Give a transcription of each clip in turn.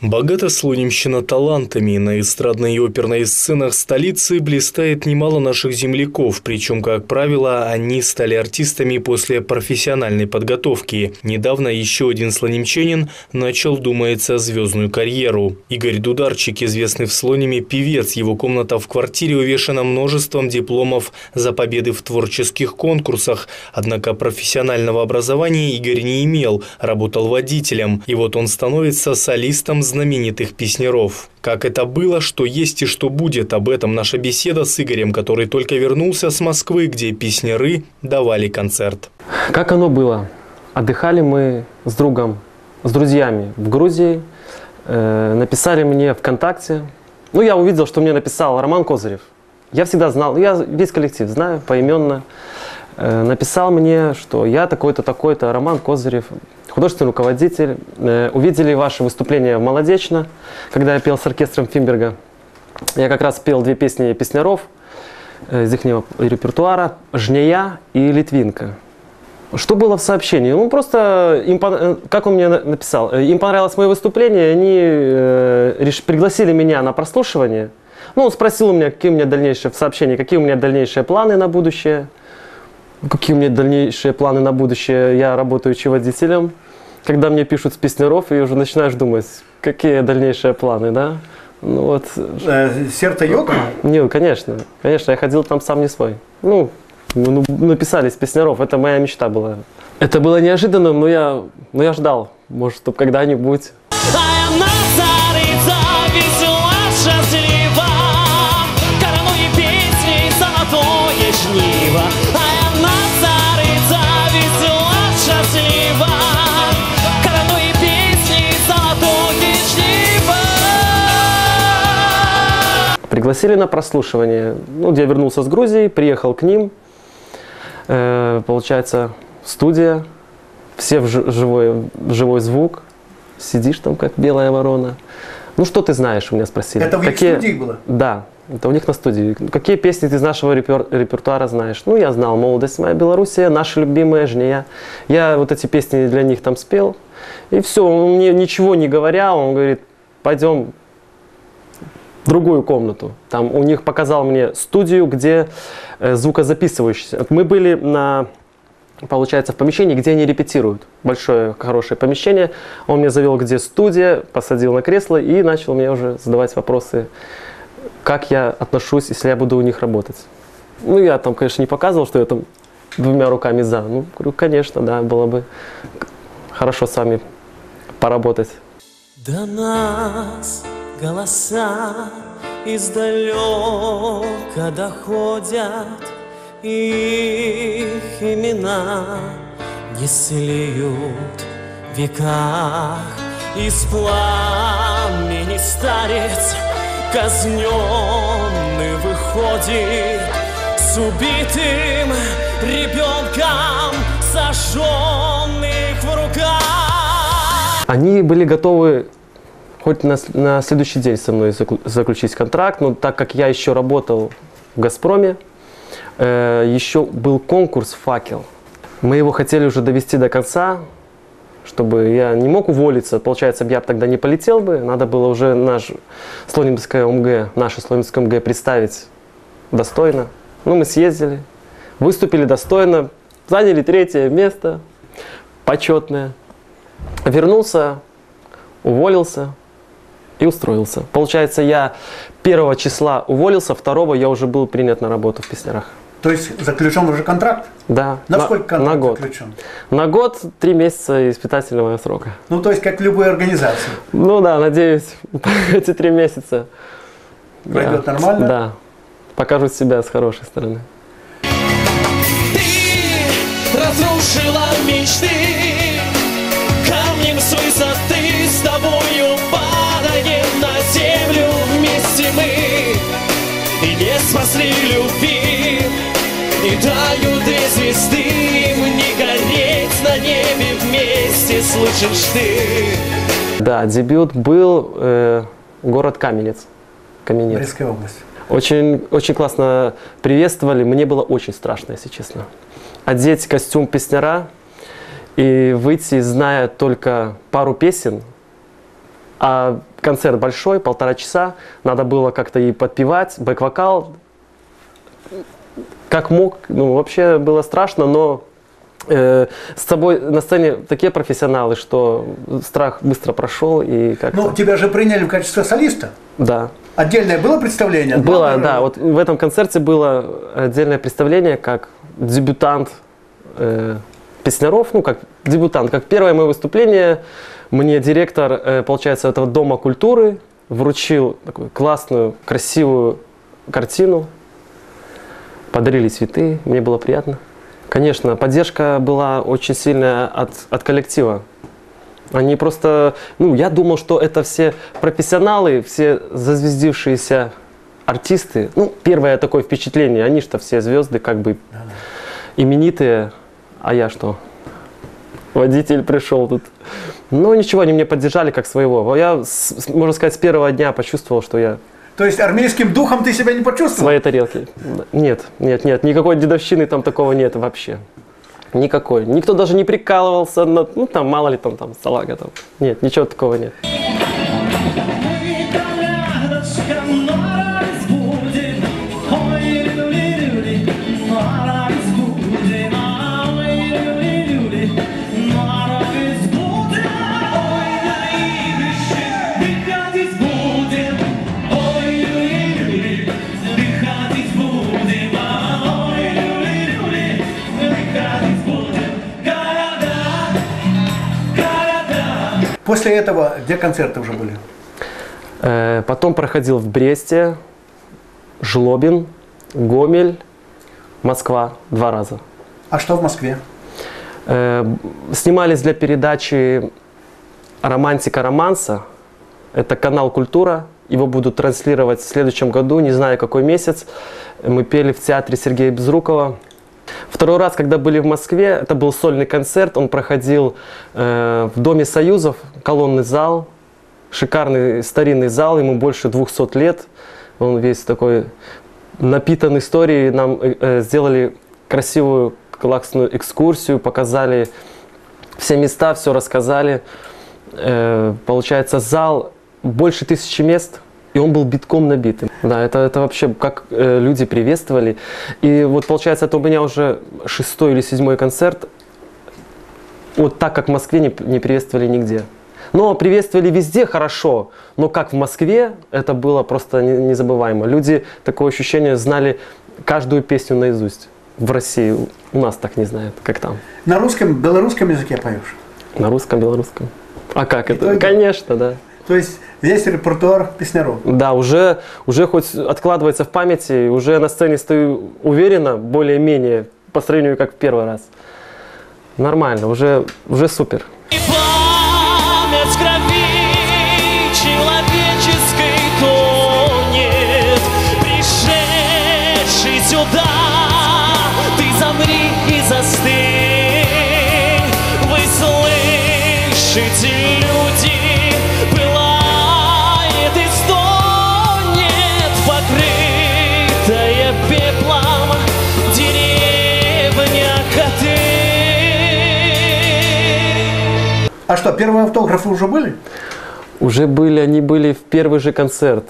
Богата Слонимщина талантами. На эстрадной и оперной сценах столицы блистает немало наших земляков, причем, как правило, они стали артистами после профессиональной подготовки. Недавно еще один слонимчанин начал, думается, звездную карьеру. Игорь Дударчик, известный в Слониме певец, его комната в квартире увешана множеством дипломов за победы в творческих конкурсах. Однако профессионального образования Игорь не имел, работал водителем. И вот он становится солистом знаменитых песняров. Как это было, что есть и что будет, об этом наша беседа с Игорем, который только вернулся с Москвы, где песняры давали концерт. Как оно было? Отдыхали мы с другом, с друзьями в Грузии. Написали мне ВКонтакте. Я увидел, что мне написал Роман Козырев. Я всегда знал, я весь коллектив знаю поименно. Написал мне, что я такой-то, такой-то, Роман Козырев, художественный руководитель. Увидели ваше выступление в Молодечно, когда я пел с оркестром Финберга. Я как раз пел две песни песняров из их репертуара «Жнея» и «Литвинка». Что было в сообщении? Просто, как он мне написал, им понравилось мое выступление, они пригласили меня на прослушивание. Он спросил у меня, какие у меня дальнейшие в сообщении, какие у меня дальнейшие планы на будущее. Какие у меня дальнейшие планы на будущее? Я работающий водителем. Когда мне пишут с песняров, и уже начинаешь думать, какие дальнейшие планы, да? Сердце ёкало? Не, конечно. Конечно, я ходил там сам не свой. Написали с песняров, это моя мечта была. Это было неожиданно, но я ждал, может, чтобы когда-нибудь. Пригласили на прослушивание, где я вернулся с Грузии, приехал к ним, получается, студия, все в живой звук, сидишь там, как белая ворона. Что ты знаешь, у меня спросили. Это в их студии было? Да, это у них на студии. Какие песни ты из нашего репертуара знаешь? Я знал «Молодость моя, Белоруссия», «Наша любимая», «Жнея». Я вот эти песни для них там спел, и все, он мне ничего не говоря, он говорит, пойдем в другую комнату. Там у них показал мне студию, где звукозаписывающийся. Мы были получается, в помещении, где они репетируют. Большое, хорошее помещение. Он меня завел, где студия, посадил на кресло и начал мне уже задавать вопросы, как я отношусь, если я буду у них работать. Я там, конечно, не показывал, что я там двумя руками за. Говорю, конечно, да, было бы хорошо с вами поработать. До нас голоса издалека доходят, их имена не слеют в веках. Из пламени старец казненный выходит с убитым ребенком, сожженных в руках. Они были готовы хоть на следующий день со мной заключить контракт, но так как я еще работал в «Газпроме», еще был конкурс «Факел». Мы его хотели уже довести до конца, чтобы я не мог уволиться. Получается, я тогда не полетел бы, надо было уже наше Слонимское МГ представить достойно. Мы съездили, выступили достойно, заняли 3-е место, почетное. Вернулся, уволился и устроился. Получается, я 1 числа уволился, 2 я уже был принят на работу в песнярах. То есть заключен уже контракт? Да. На сколько контракт на год заключен? На год, 3 месяца испытательного срока. То есть как в любой организации? Да, надеюсь, эти 3 месяца пройдет нормально? Да. Покажу себя с хорошей стороны. Ты разрушила мечты, камнем с высоты с тобою падаем на землю вместе мы. И не спасли любви, и дают 2 звезды, им не гореть на небе вместе, слышишь ты? Да, дебют был город Каменец. Брестская область. Очень классно приветствовали, мне было очень страшно, если честно. Одеть костюм песняра и выйти, зная только пару песен, а концерт большой, 1,5 часа, надо было как-то и подпевать, бэк-вокал. Как мог, ну вообще было страшно, но с собой на сцене такие профессионалы, что страх быстро прошел и как-то... Ну, тебя же приняли в качестве солиста? Да. Отдельное было представление? Было, да. Вот в этом концерте было отдельное представление, как дебютант Песняров, ну как дебютант, как первое мое выступление. Мне директор, получается, этого Дома культуры вручил такую классную, красивую картину. Подарили цветы, мне было приятно. Конечно, поддержка была очень сильная от коллектива. Они просто, ну, я думал, что это все профессионалы, все зазвездившиеся артисты. Ну, первое такое впечатление, они что все звезды, как бы именитые, а я что? Водитель пришел тут. Но ничего, они меня поддержали как своего. Я, можно сказать, с первого дня почувствовал, что я... То есть армейским духом ты себя не почувствовал? В своей тарелке. Нет, никакой дедовщины там такого нет вообще. Никакой. Никто даже не прикалывался, ну там мало ли там салага там. Нет, ничего такого нет. После этого где концерты уже были? Потом проходил в Бресте, Жлобин, Гомель, Москва 2 раза. А что в Москве? Снимались для передачи «Романтика романса». Это канал «Культура». Его будут транслировать в следующем году, не знаю какой месяц. Мы пели в театре Сергея Безрукова. Второй раз, когда были в Москве, это был сольный концерт. Он проходил в Доме Союзов, колонный зал. Шикарный старинный зал, ему больше 200 лет. Он весь такой напитан историей. Нам сделали красивую классную экскурсию, показали все места, все рассказали. Получается, зал больше 1000 мест, и он был битком набитым. Да, это вообще как люди приветствовали. И вот получается, это у меня уже 6-й или 7-й концерт. Вот так, как в Москве, не приветствовали нигде. Но приветствовали везде хорошо, но как в Москве, это было просто незабываемо. Люди, такое ощущение, знали каждую песню наизусть. В России у нас так не знают, как там. На русском, белорусском языке поешь? На русском, белорусском. А как это? Конечно, да. То есть весь репертуар Песняров? Да, уже хоть откладывается в памяти, уже на сцене стою уверенно, более-менее, по сравнению как в первый раз. Нормально, уже супер. Память крови человеческой тонет, пришедший сюда, ты замри и застынь. Вы слышите, люди, пылает и стонет, покрытая пеплом деревня Коты. А что, первые автографы уже были? Уже были, они были в первый же концерт.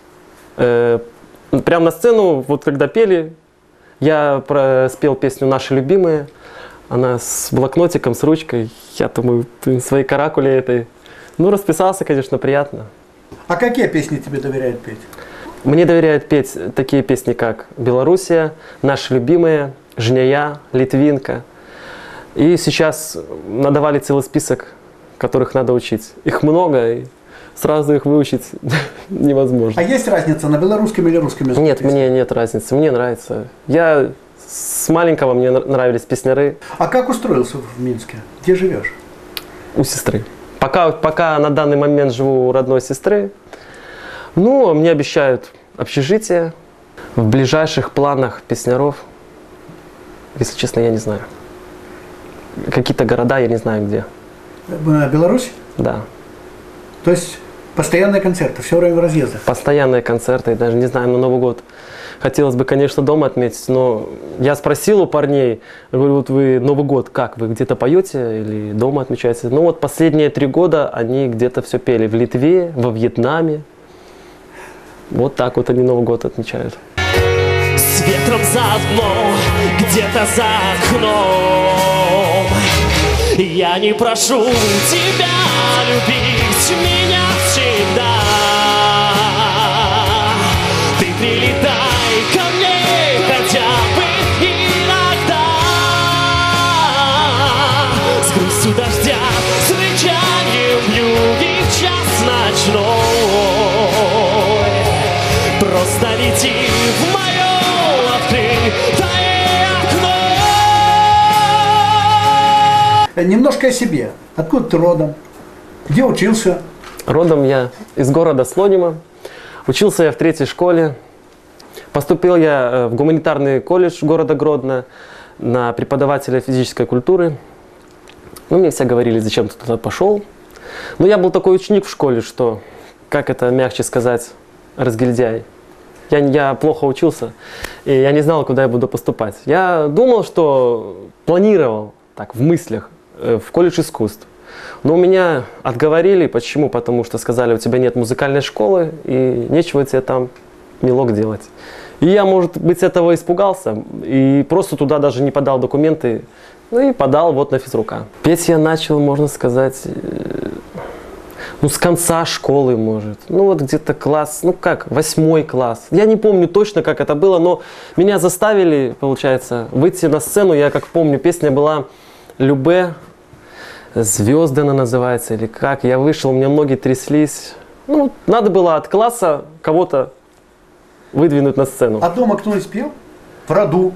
Прямо на сцену, вот когда пели, я спел песню «Наши любимые». Она с блокнотиком, с ручкой. Я думаю, своей каракуле этой. Ну, расписался, конечно, приятно. А какие песни тебе доверяют петь? Мне доверяют петь такие песни, как «Белоруссия», «Наши любимые», «Жняя», «Литвинка». И сейчас надавали целый список, которых надо учить. Их много, и сразу их выучить невозможно. А есть разница на белорусском или русском языке? Нет, мне нет разницы, мне нравится. Я с маленького мне нравились песняры. А как устроился в Минске? Где живешь? У сестры. Пока на данный момент живу у родной сестры. Ну, мне обещают общежитие. В ближайших планах Песняров, если честно, я не знаю. Какие-то города, я не знаю где. Беларусь? Да. То есть Постоянные концерты, все время в разъездах. Постоянные концерты, даже не знаю, на Новый год. Хотелось бы, конечно, дома отметить, но я спросил у парней, говорю, вот вы Новый год как, вы где-то поете или дома отмечаете? Ну вот последние 3 года они где-то все пели в Литве, во Вьетнаме. Вот так вот они Новый год отмечают. С ветром заодно, где-то за окном. Я не прошу тебя любить меня всегда. Ты прилетай ко мне хотя бы иногда. С грустью дождя, с рычанием вьюги в час ночной. Просто лети в мое открытое окно. Немножко о себе. Откуда ты родом? Где учился? Родом я из города Слонима. Учился я в 3-й школе. Поступил я в гуманитарный колледж города Гродно на преподавателя физической культуры. Ну, мне все говорили, зачем ты туда пошел. Но я был такой ученик в школе, что, как это мягче сказать, разгильдяй. Я плохо учился, и я не знал, куда я буду поступать. Я думал, что планировал так в мыслях в колледж искусств. Но меня отговорили. Почему? Потому что сказали, у тебя нет музыкальной школы, и нечего тебе там, милок, делать. И я, может быть, этого испугался, и просто туда даже не подал документы, ну и подал вот на физрука. Петь я начал, можно сказать, ну, с конца школы, может. Ну, вот где-то класс, ну как, 8 класс. Я не помню точно, как это было, но меня заставили, получается, выйти на сцену. Я, как помню, песня была «Любе», «Звезды» она называется, или как. Я вышел, у меня ноги тряслись. Ну, надо было от класса кого-то выдвинуть на сцену. А дома кто-нибудь спел? В роду?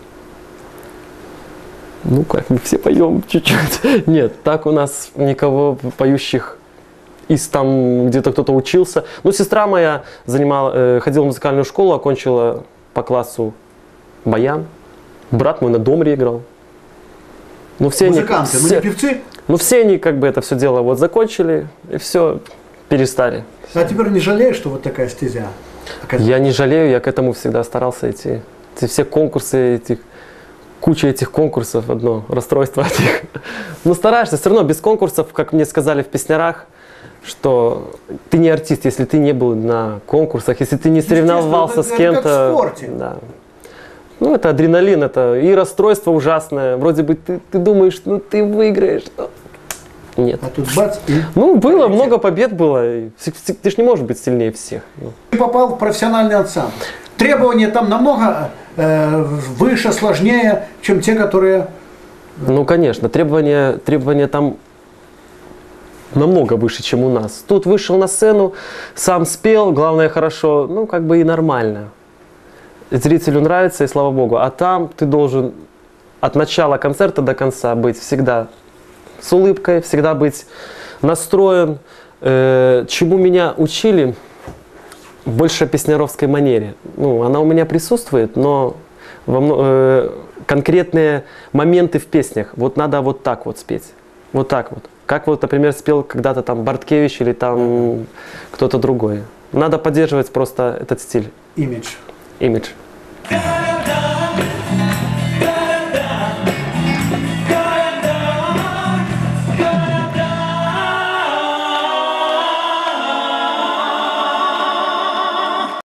Ну, как, мы все поем чуть-чуть. Нет, так у нас никого поющих из там где-то кто-то учился. Ну, сестра моя ходила в музыкальную школу, окончила по классу баян. Брат мой на домре играл. Ну, все Музыканты, они, но не певцы? Ну, все они как бы это все дело вот закончили, и все, перестали. А теперь не жалеешь, что вот такая стезя? Я не жалею, я к этому всегда старался идти. Эти все конкурсы, куча этих конкурсов, одно расстройство от них. Но стараешься, все равно без конкурсов, как мне сказали в песнярах, что ты не артист, если ты не был на конкурсах, если ты не соревновался с кем-то. Это как в спорте. Да. Ну, это адреналин, это и расстройство ужасное. Вроде бы ты думаешь, ну ты выиграешь. Но... Нет. А тут бац и... Ну, было, много побед было. Ты же не можешь быть сильнее всех. Ты попал в профессиональный ансамбль. Требования там намного выше, сложнее, чем те, которые... Ну, конечно, требования там намного выше, чем у нас. Тут вышел на сцену, сам спел, главное хорошо, ну, как бы и нормально. Зрителю нравится, и слава богу. А там ты должен от начала концерта до конца быть всегда с улыбкой, всегда быть настроен. Чему меня учили? Больше песняровской манере. Ну, она у меня присутствует, но конкретные моменты в песнях. Вот надо вот так вот спеть. Вот так вот. Как вот, например, спел когда-то там Барткевич или там кто-то другой. Надо поддерживать просто этот стиль. Имидж. Имидж.